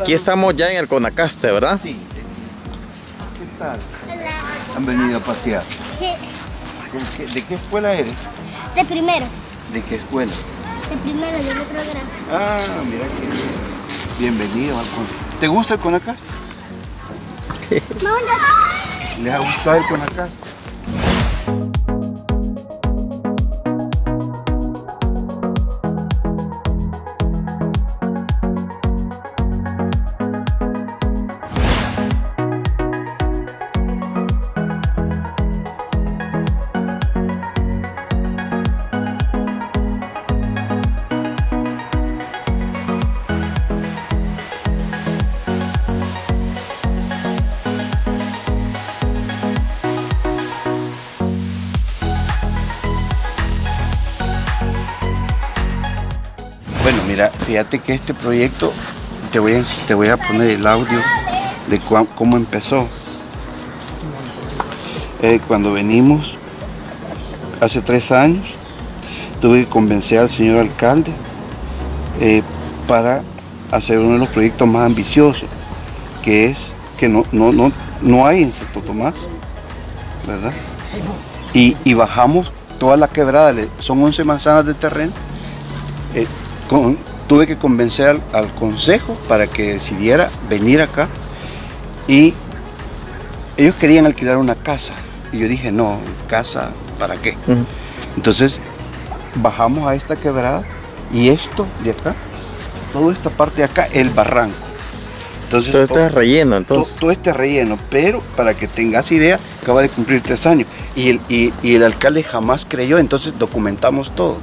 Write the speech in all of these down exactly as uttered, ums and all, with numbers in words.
Aquí estamos ya en el Conacaste, ¿verdad? Sí. ¿Qué tal? Hola. ¿Han venido a pasear? Sí. ¿Qué, ¿De qué escuela eres? De primero. ¿De qué escuela? De primero, de otro grado. Ah, mira que bien. Bienvenido al Conacaste. ¿Te gusta el Conacaste? No, no. ¿Les ha gustado el Conacaste? Bueno, mira, fíjate que este proyecto, te voy a, te voy a poner el audio de cua, cómo empezó. Eh, cuando venimos, hace tres años, tuve que convencer al señor alcalde eh, para hacer uno de los proyectos más ambiciosos, que es que no, no, no, no hay en Santo Tomás, ¿verdad? Y, y bajamos toda la quebrada, son once manzanas de terreno. Eh, Con, tuve que convencer al, al consejo para que decidiera venir acá y ellos querían alquilar una casa y yo dije no, casa ¿para qué? Uh-huh. Entonces bajamos a esta quebrada y esto de acá, toda esta parte de acá, el barranco. Entonces, todo esto es relleno entonces. Todo, todo este relleno, pero para que tengas idea, acaba de cumplir tres años y el, y, y el alcalde jamás creyó, entonces documentamos todo.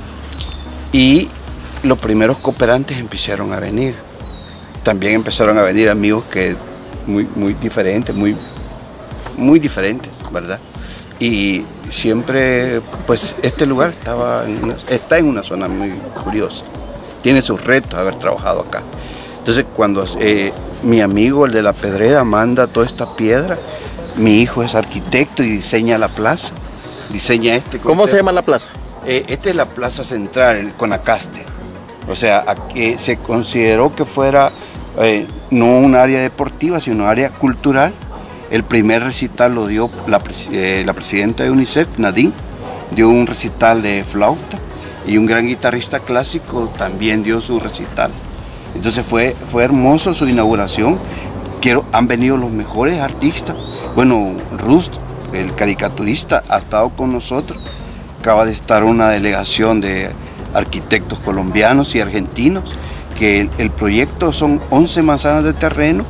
Y los primeros cooperantes empezaron a venir. También empezaron a venir amigos que muy, muy diferentes, muy, muy diferentes, ¿verdad? Y siempre, pues este lugar estaba en una, está en una zona muy curiosa. Tiene sus retos haber trabajado acá. Entonces cuando eh, mi amigo, el de la Pedrera, manda toda esta piedra, mi hijo es arquitecto y diseña la plaza, diseña este concepto. ¿Cómo se llama la plaza? Eh, esta es la plaza central, el Conacaste. O sea, aquí se consideró que fuera eh, no un área deportiva, sino un área cultural. El primer recital lo dio la, eh, la presidenta de UNICEF, Nadine, dio un recital de flauta y un gran guitarrista clásico también dio su recital. Entonces fue, fue hermoso su inauguración. Quiero, han venido los mejores artistas. Bueno, Rust, el caricaturista, ha estado con nosotros. Acaba de estar una delegación de arquitectos colombianos y argentinos, que el, el proyecto son once manzanas de terreno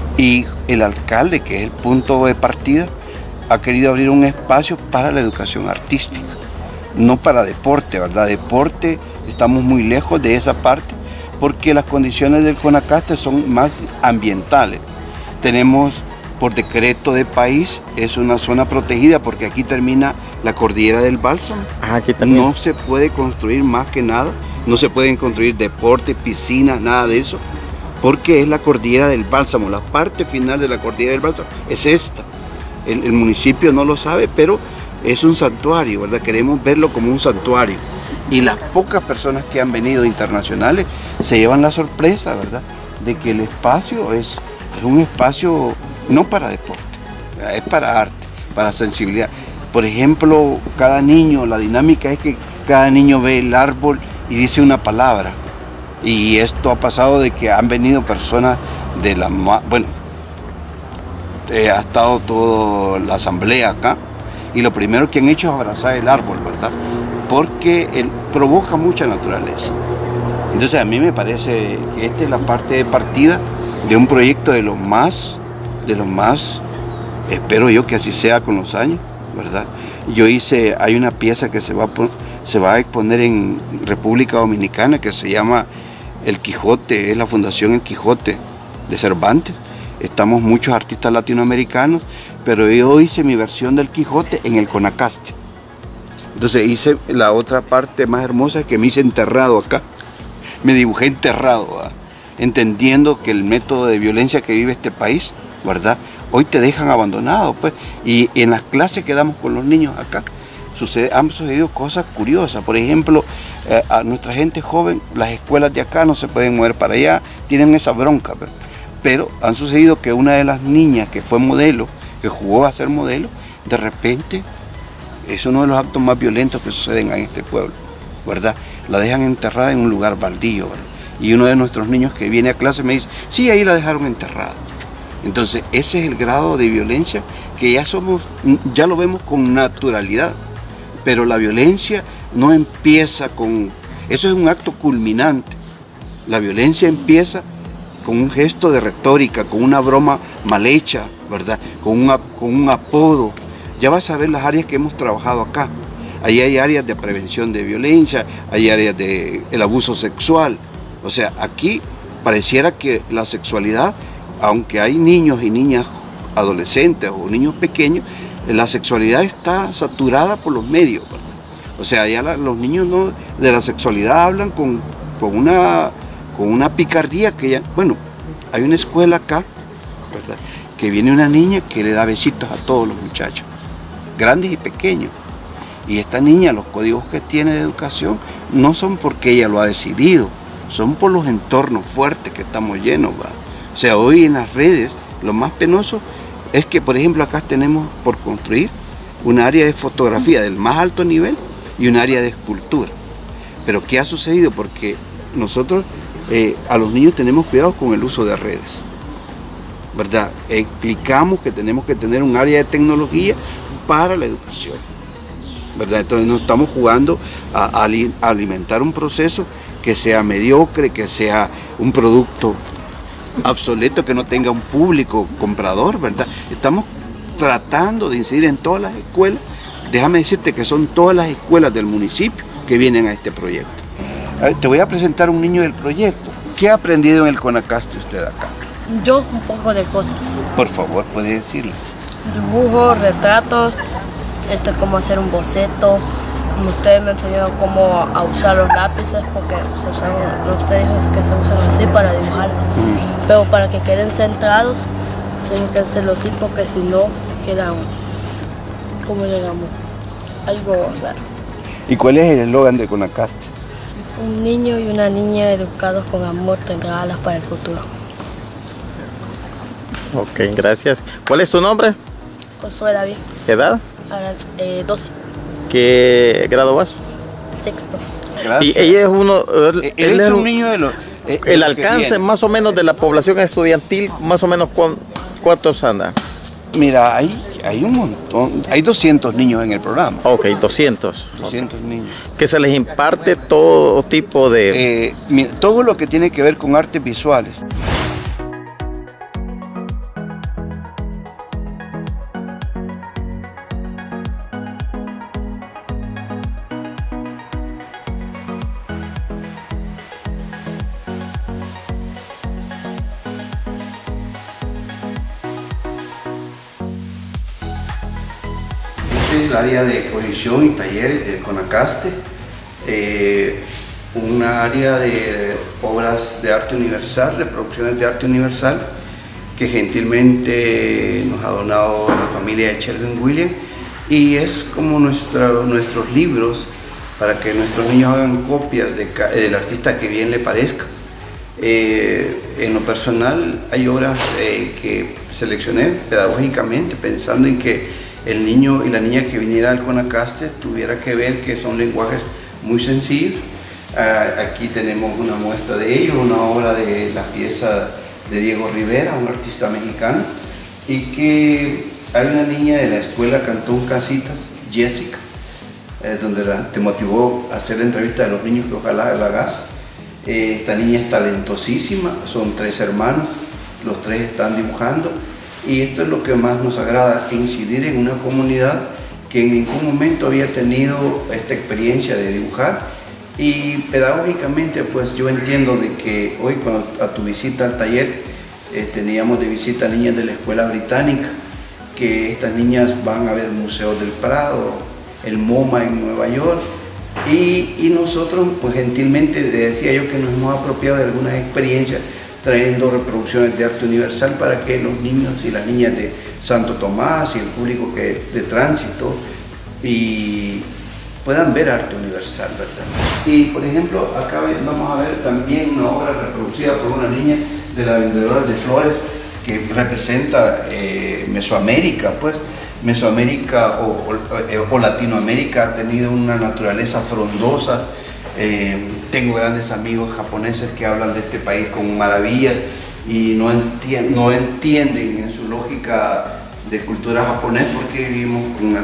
y el alcalde, que es el punto de partida, ha querido abrir un espacio para la educación artística, no para deporte, ¿verdad? Deporte, estamos muy lejos de esa parte, porque las condiciones del Conacaste son más ambientales. Tenemos, por decreto de país, es una zona protegida, porque aquí termina la cordillera del Bálsamo. Ah, aquí también. No se puede construir más que nada, no se pueden construir deportes, piscinas, nada de eso, porque es la cordillera del Bálsamo, la parte final de la cordillera del Bálsamo es esta. El, el municipio no lo sabe, pero es un santuario, ¿verdad? Queremos verlo como un santuario. Y las pocas personas que han venido internacionales se llevan la sorpresa, ¿verdad? De que el espacio es, es un espacio no para deporte, es para arte, para sensibilidad. Por ejemplo, cada niño, la dinámica es que cada niño ve el árbol y dice una palabra. Y esto ha pasado de que han venido personas de la... Bueno, eh, ha estado toda la asamblea acá y lo primero que han hecho es abrazar el árbol, ¿verdad? Porque él provoca mucha naturaleza. Entonces a mí me parece que esta es la parte de partida de un proyecto de los más, de los más, espero yo que así sea con los años, ¿verdad? Yo hice, hay una pieza que se va, a, se va a exponer en República Dominicana que se llama El Quijote, es la Fundación El Quijote de Cervantes. Estamos muchos artistas latinoamericanos, pero yo hice mi versión del Quijote en el Conacaste. Entonces hice la otra parte más hermosa que me hice enterrado acá. Me dibujé enterrado, ¿verdad? Entendiendo que el método de violencia que vive este país, ¿verdad? Hoy te dejan abandonado, pues, y, y en las clases que damos con los niños acá, sucede, han sucedido cosas curiosas. Por ejemplo, eh, a nuestra gente joven, las escuelas de acá no se pueden mover para allá, tienen esa bronca, pues. pero han sucedido que una de las niñas que fue modelo, que jugó a ser modelo, de repente es uno de los actos más violentos que suceden en este pueblo, ¿verdad? La dejan enterrada en un lugar baldío, ¿verdad? Y uno de nuestros niños que viene a clase me dice, sí, ahí la dejaron enterrada. Entonces, ese es el grado de violencia que ya somos, ya lo vemos con naturalidad, pero la violencia no empieza con, eso es un acto culminante. La violencia empieza con un gesto de retórica, con una broma mal hecha, ¿verdad? Con, una, con un apodo. Ya vas a ver las áreas que hemos trabajado acá. Ahí hay áreas de prevención de violencia, hay áreas de el abuso sexual. O sea, aquí pareciera que la sexualidad, aunque hay niños y niñas adolescentes o niños pequeños, la sexualidad está saturada por los medios, ¿verdad? O sea, ya la, los niños no, de la sexualidad hablan con, con, una, con una picardía que ya... Bueno, hay una escuela acá, ¿verdad?, que viene una niña que le da besitos a todos los muchachos, grandes y pequeños. Y esta niña, los códigos que tiene de educación no son porque ella lo ha decidido, son por los entornos fuertes que estamos llenos, ¿verdad? O sea, hoy en las redes, lo más penoso es que, por ejemplo, acá tenemos por construir un área de fotografía del más alto nivel y un área de escultura. Pero ¿qué ha sucedido? Porque nosotros eh, a los niños tenemos cuidado con el uso de redes, ¿verdad? Explicamos que tenemos que tener un área de tecnología para la educación, ¿verdad? Entonces no estamos jugando a, a, a alimentar un proceso que sea mediocre, que sea un producto obsoleto, que no tenga un público comprador, ¿verdad? Estamos tratando de incidir en todas las escuelas. Déjame decirte que son todas las escuelas del municipio que vienen a este proyecto. A ver, te voy a presentar un niño del proyecto. ¿Qué ha aprendido en el CONACASTE usted acá? Yo un poco de cosas. Por favor, puede decirle. Dibujos, retratos, este, cómo hacer un boceto. Ustedes me enseñaron cómo a usar los lápices, porque se usan, usted dijo que se usan así para dibujar. Mm. Pero para que queden centrados, tienen que hacerlo así, porque si no, quedan, como digamos, algo raro. ¿Y cuál es el eslogan de CONACASTE? Un niño y una niña educados con amor tendrán alas para el futuro. Ok, gracias. ¿Cuál es tu nombre? Josué David. ¿Edad? Eh, doce. ¿Qué grado vas? Sexto. Gracias. Y ella es uno... Él, Él, él es es un un niño de los... Eh, el alcance más o menos de la población estudiantil, más o menos ¿cuántos anda? Mira, hay, hay un montón, hay doscientos niños en el programa. Ok, doscientos. doscientos okay. niños. Que se les imparte todo tipo de... Eh, mira, todo lo que tiene que ver con artes visuales. Este es el área de exposición y talleres del CONACASTE, eh, una área de obras de arte universal, de producciones de arte universal, que gentilmente nos ha donado la familia de Sherwin Williams, y es como nuestra, nuestros libros para que nuestros niños hagan copias de, del artista que bien le parezca. Eh, en lo personal hay obras eh, que seleccioné pedagógicamente pensando en que el niño y la niña que viniera al CONACASTE tuviera que ver que son lenguajes muy sencillos. Uh, aquí tenemos una muestra de ello, una obra de la pieza de Diego Rivera, un artista mexicano, y que hay una niña de la escuela Cantón Casitas, Jessica, eh, donde la, te motivó a hacer la entrevista de los niños que ojalá la hagas. Eh, esta niña es talentosísima, son tres hermanos, los tres están dibujando. Y esto es lo que más nos agrada, incidir en una comunidad que en ningún momento había tenido esta experiencia de dibujar. Y pedagógicamente, pues yo entiendo de que hoy cuando a tu visita al taller eh, teníamos de visita niñas de la escuela británica, que estas niñas van a ver museos del Prado, el MoMA en Nueva York, y, y nosotros pues gentilmente le decía yo que nos hemos apropiado de algunas experiencias trayendo reproducciones de arte universal para que los niños y las niñas de Santo Tomás y el público que, de tránsito y puedan ver arte universal, ¿verdad? Y por ejemplo, acá vamos a ver también una obra reproducida por una niña de la vendedora de flores, que representa eh, Mesoamérica, pues. Mesoamérica o, o, o Latinoamérica ha tenido una naturaleza frondosa. Eh, tengo grandes amigos japoneses que hablan de este país con maravilla y no, enti no entienden en su lógica de cultura japonesa porque vivimos con,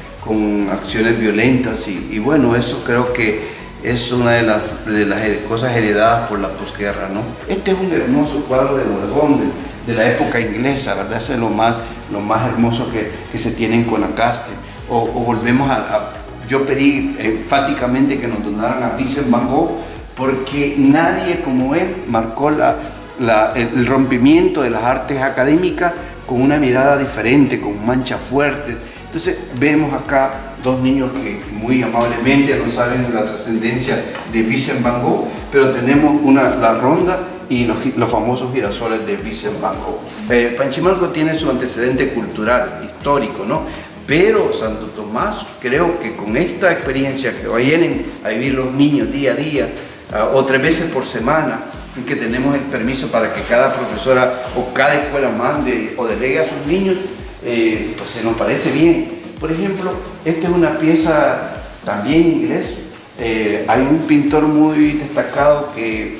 con acciones violentas y, y bueno, eso creo que es una de las, de las cosas heredadas por la posguerra, ¿no? Este es un hermoso cuadro de bodegón de, de la época inglesa, ¿verdad? Ese es lo más, lo más hermoso que, que se tiene en Guanacaste. O, o volvemos a, a... Yo pedí enfáticamente que nos donaran a Vincent Van Gogh porque nadie como él marcó la, la, el rompimiento de las artes académicas con una mirada diferente, con manchas fuertes. Entonces vemos acá dos niños que muy amablemente no saben la trascendencia de Vincent Van Gogh, pero tenemos una, la ronda y los, los famosos girasoles de Vincent Van Gogh. Eh, Panchimalco tiene su antecedente cultural, histórico, ¿no? Pero Santo Tomás, creo que con esta experiencia que vienen a vivir los niños día a día, uh, o tres veces por semana, que tenemos el permiso para que cada profesora o cada escuela mande o delegue a sus niños, eh, pues se nos parece bien. Por ejemplo, esta es una pieza también inglés. Eh, hay un pintor muy destacado que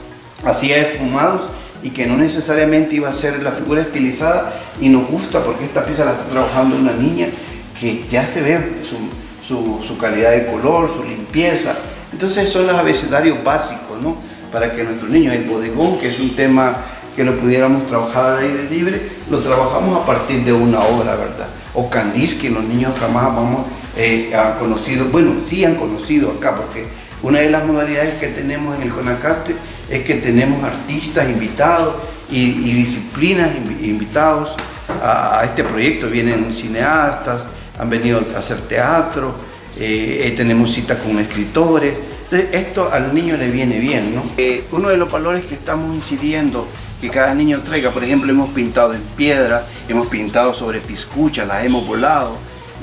hacía esfumados y que no necesariamente iba a ser la figura estilizada, y nos gusta porque esta pieza la está trabajando una niña que ya se ve su, su, su calidad de color, su limpieza. Entonces son los abecedarios básicos, ¿no? Para que nuestros niños, el bodegón, que es un tema que lo pudiéramos trabajar al aire libre, lo trabajamos a partir de una obra, ¿verdad? O Kandinsky, los niños jamás vamos eh, han conocido, bueno, sí han conocido acá, porque una de las modalidades que tenemos en el Guanacaste es que tenemos artistas invitados y, y disciplinas invitados a, a este proyecto. Vienen cineastas, han venido a hacer teatro, eh, tenemos citas con escritores. Entonces esto al niño le viene bien, ¿no? Eh, uno de los valores que estamos incidiendo, que cada niño traiga, por ejemplo, hemos pintado en piedra, hemos pintado sobre piscuchas, las hemos volado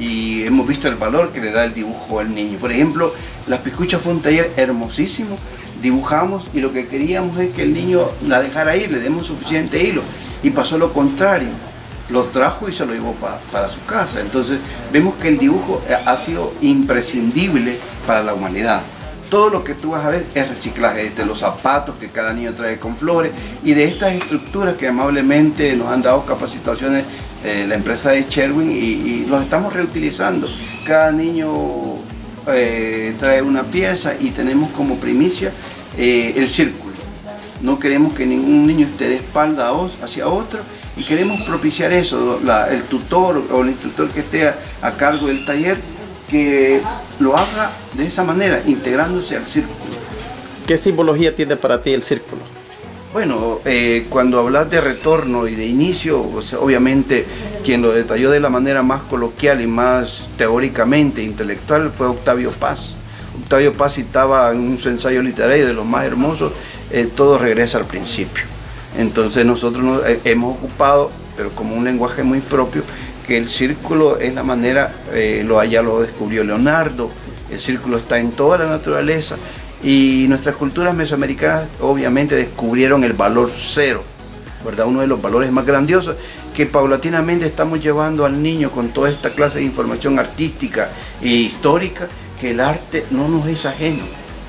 y hemos visto el valor que le da el dibujo al niño. Por ejemplo, las piscuchas fue un taller hermosísimo, dibujamos y lo que queríamos es que el niño la dejara ir, le demos suficiente hilo, y pasó lo contrario, los trajo y se lo llevó pa, para su casa. Entonces vemos que el dibujo ha sido imprescindible para la humanidad. Todo lo que tú vas a ver es reciclaje, desde los zapatos que cada niño trae con flores y de estas estructuras que amablemente nos han dado capacitaciones eh, la empresa de Sherwin, y, y los estamos reutilizando. Cada niño eh, trae una pieza y tenemos como primicia eh, el círculo. No queremos que ningún niño esté de espalda hacia otro y queremos propiciar eso, la, el tutor o el instructor que esté a, a cargo del taller, que lo haga de esa manera, integrándose al círculo. ¿Qué simbología tiene para ti el círculo? Bueno, eh, cuando hablas de retorno y de inicio, o sea, obviamente quien lo detalló de la manera más coloquial y más teóricamente intelectual fue Octavio Paz. Octavio Paz citaba en su ensayo literario de los más hermosos, eh, todo regresa al principio. Entonces nosotros nos, eh, hemos ocupado, pero como un lenguaje muy propio, que el círculo es la manera, eh, lo, ya lo descubrió Leonardo, el círculo está en toda la naturaleza, y nuestras culturas mesoamericanas obviamente descubrieron el valor cero, ¿verdad? Uno de los valores más grandiosos que paulatinamente estamos llevando al niño con toda esta clase de información artística e histórica, que el arte no nos es ajeno.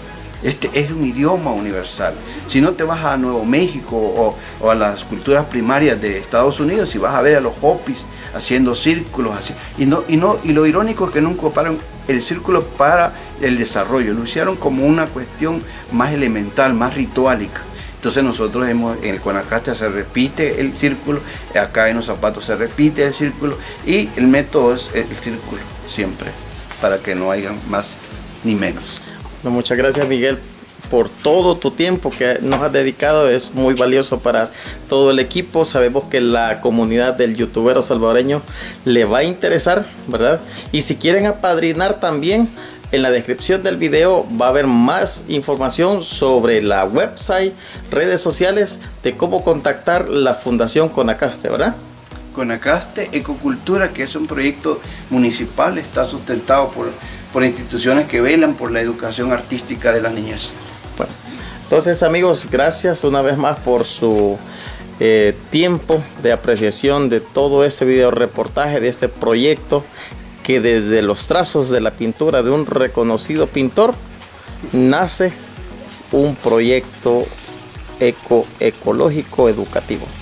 Este es un idioma universal. Si no te vas a Nuevo México o, o a las culturas primarias de Estados Unidos, si vas a ver a los Hopis haciendo círculos, así, y, no, y, no, y lo irónico es que nunca ocuparon el círculo para el desarrollo, lo hicieron como una cuestión más elemental, más rituálica. Entonces nosotros hemos, en el Guanacaste se repite el círculo, acá en los zapatos se repite el círculo, y el método es el círculo siempre, para que no haya más ni menos. Bueno, muchas gracias, Miguel, por todo tu tiempo que nos has dedicado. Es muy valioso para todo el equipo. Sabemos que la comunidad del youtubero salvadoreño le va a interesar, ¿verdad? Y si quieren apadrinar también, en la descripción del video va a haber más información sobre la website, redes sociales, de cómo contactar la Fundación Guanacaste, ¿verdad? Guanacaste Ecocultura, que es un proyecto municipal, está sustentado por, por instituciones que velan por la educación artística de las niñez. Bueno, Entonces, amigos, gracias una vez más por su eh, tiempo de apreciación de todo este video reportaje, de este proyecto que desde los trazos de la pintura de un reconocido pintor nace un proyecto eco ecológico educativo.